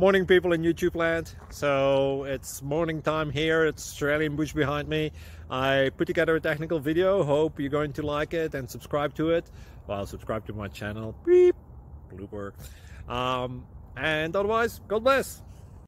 Morning people in YouTube land. So it's morning time here. It's Australian bush behind me. I put together a technical video. Hope you're going to like it and subscribe to it. Well, subscribe to my channel. Beep. Blooper. And otherwise, God bless.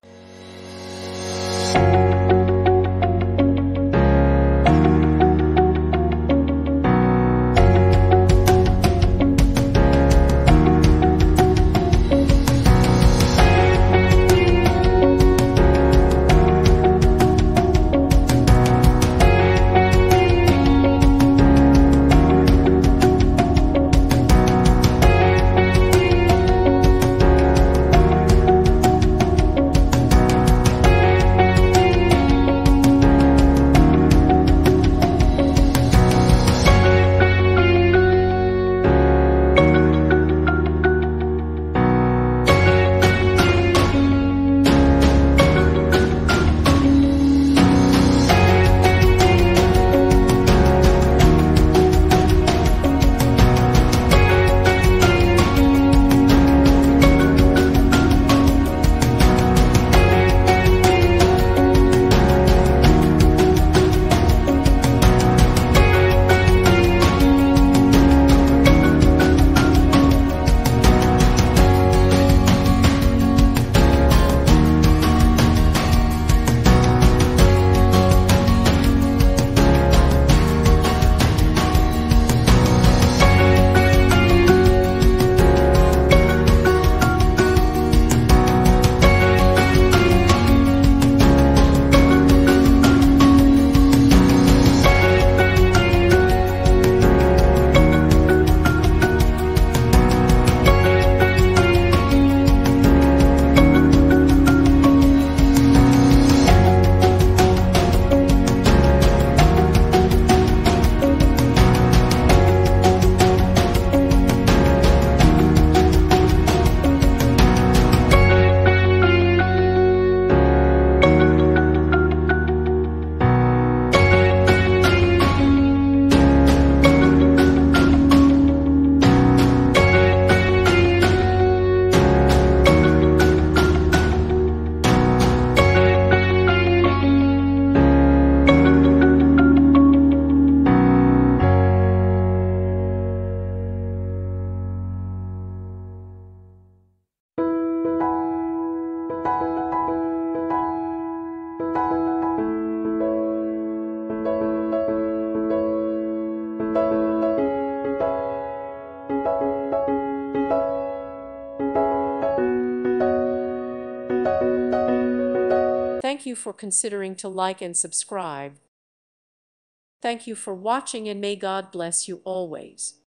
Thank you for considering to like and subscribe. Thank you for watching, and may God bless you always.